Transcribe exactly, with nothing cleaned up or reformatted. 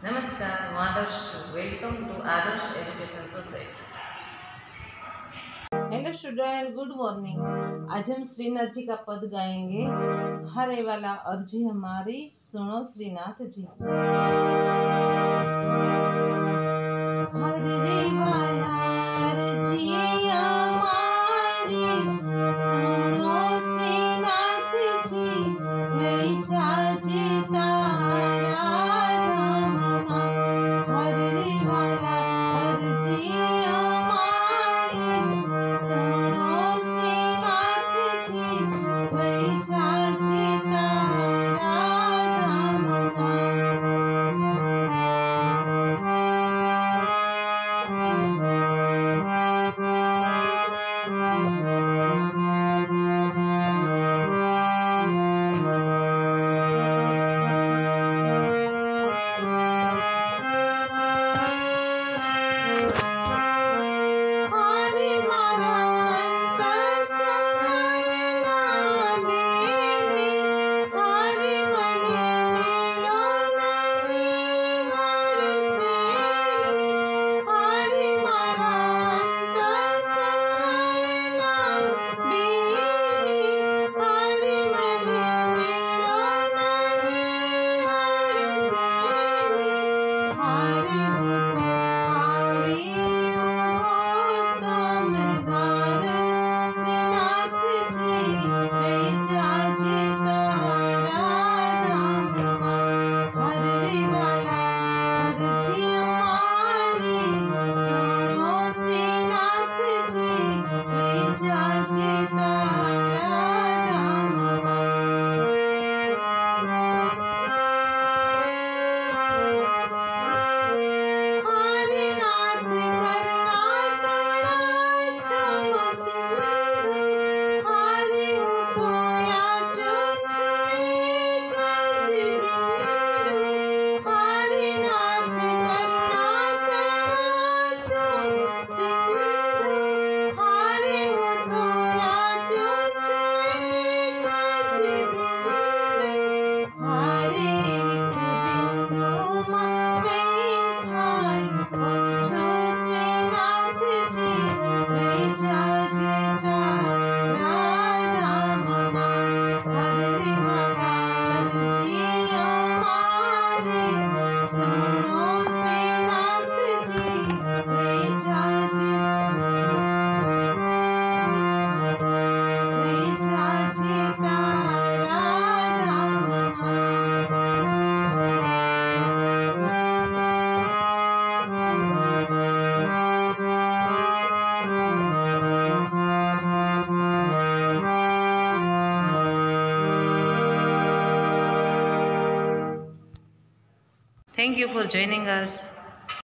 नमस्कार, હું આદર્શ છું. Welcome to Adarsh education society. Hello student, good morning. आज हम श्रीनाथ जी का पद गाएंगे. हरे वाला अर्जी हमारी सुनो श्रीनाथ जी. हरे वाला अर्जी हमारी सुनो श्रीनाथ जी, ले जाजे तारा धाम मां. हरे वाला अर्जी हमारी सुनो श्रीनाथ जी, ले जाजे तारा धाम मां. Thank you for joining us.